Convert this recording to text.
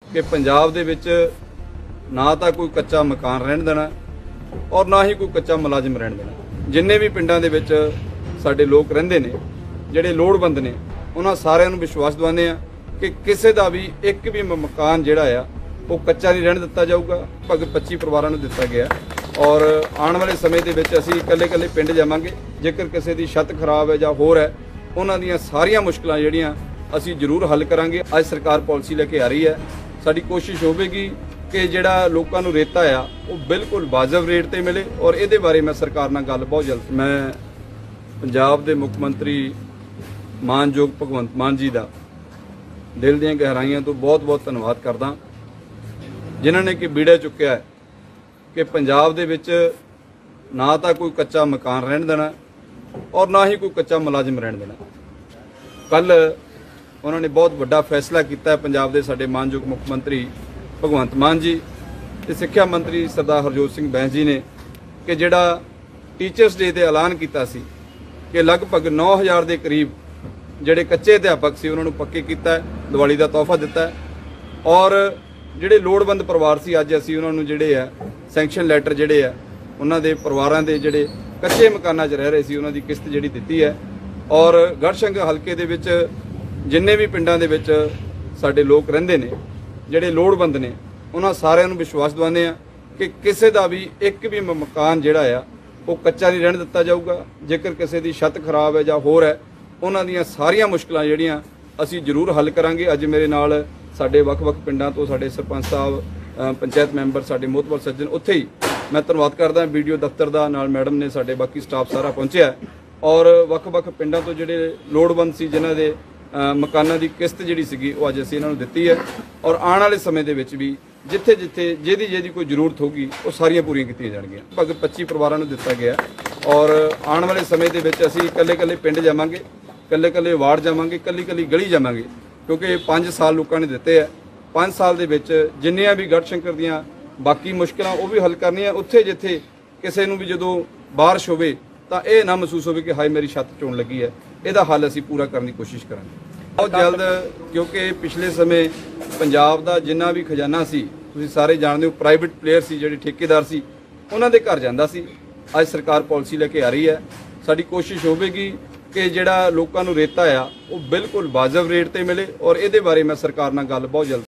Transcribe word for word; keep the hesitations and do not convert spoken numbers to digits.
कि पंजाब दे विच ना तो कोई कच्चा मकान रहन देना और ना ही कोई कच्चा मुलाजिम रहन देना। जिन्ने भी पिंडां दे विच साडे लोग रहिंदे ने जिहड़े लोड़वंद ने उन्हां सारिआं नूं विश्वास दिवाने आ कि किसी का भी एक भी मकान जिहड़ा आ वो कच्चा नहीं रहन दिता जाऊगा। लगभग पच्ची परिवारां नूं दिता गया और आने वाले समय के विच असीं कल्ले कल्ले पिंड जावांगे। जेकर किसी की छत खराब है जां होर है उन्हां दीआं सारियां मुश्किलां जिहड़ियां असीं जरूर हल करांगे। अज सरकार पॉलिसी लैके आ रही है। साडी कोशिश होवेगी कि जिहड़ा लोकां नूं रेता आ वो बिल्कुल वाजिब रेट ते मिले और इहदे बारे मैं सरकार नाल गल बहुत जल्द मैं पंजाब दे मुख मंत्री मानयोग भगवंत मान जी दा दिल दीआं गहराइयां तो बहुत बहुत धन्नवाद करदा जिन्हां ने कि बीड़ा चुक्या है कि पंजाब दे विच ना तो कोई कच्चा मकान रहन देना और ना ही कोई कच्चा मुलाजिम रहन देना। कल उन्होंने बहुत बड़ा फैसला किया है पंजाब के साडे मानयोग मुख मंत्री भगवंत मान जी ते सिक्ख्या मंत्री सरदार हरजोत सिंह बैंस जी ने कि जिहड़ा टीचर्स डे ते ऐलान किया सी कि लगभग नौ हज़ार के करीब जिहड़े कच्चे अध्यापक से उन्होंने पक्के किया है, दिवाली का तोहफा दिता है और जिहड़े लोड़वंद परिवार से अज असीं उन्होंने जिहड़े है सैंक्शन लैटर जिहड़े है उन्हां दे परिवारां दे जिहड़े कच्चे मकानां 'च रह रहे सी उन्हां दी किस्त जिहड़ी दित्ती है। और गढ़शंकर हलके दे विच जिन्ने भी पिंडां दे विच साडे लोग रहिंदे ने जिहड़े लोड़वंद ने उन्हां सारिआं नूं विश्वास दिवाने आ कि किसी का भी एक भी मकान जिहड़ा आ वो कच्चा नहीं रहन दिता जाऊगा। जेकर किसी की छत खराब है जां होर है उन्हां दीआं सारियां मुश्किलां जिहड़ियां असीं जरूर हल करांगे। अज मेरे नाल साडे वख-वख पिंडां तो साडे सरपंच साहब पंचायत मैंबर साडे मोहतबर सज्जन उत्थे ही मैं धन्नवाद करदा वीडियो दफ्तर दा नाल मैडम ने साडे बाकी स्टाफ सारा पहुंचिआ और वख-वख पिंडां तो जिहड़े लोड़वंद सी जिन्हां दे मकानां दी किस्त जिहड़ी सीगी वो अज असीं इन्हां नूं दित्ती है और आने वाले समय दे विच भी जिथे जिथे जिहदी जिहदी कोई जरूरत होगी वो सारियां पूरीआं कीतीआं जाणगीआं। लगभग पच्ची परिवारां नूं दित्ता गया और आने वाले समय के विच असीं कल्ले कल्ले पिंड जावांगे, कल्ले कल्ले वार्ड जावांगे, कल्ली कल्ली गली जावांगे क्योंकि पाँच साल लोगों ने दिते है। पाँच साल के विच जिन्नियां भी गढ़शंकर दीआं बाकी मुश्किलां वो भी हल करनियां। उत्थे जिथे किसी नूं भी जदों बारिश होवे तां इह ना महसूस होवे कि हाय मेरी छत चोण लगी है, इहदा हल असीं पूरा करने की कोशिश करांगे बहुत जल्द। क्योंकि पिछले समय पंजाब दा जिन्ना भी खजाना सी तुसीं सारे जानदे हो प्राइवेट प्लेयर सी जिहड़े ठेकेदार सी उन्हां दे घर जांदा सी। अज सरकार पॉलिसी लैके आ रही है। साडी कोशिश होवेगी कि जिहड़ा लोकां नूं रेता आ वो बिल्कुल वाजिब रेट ते मिले और इहदे बारे मैं सरकार नाल गल बहुत जल्द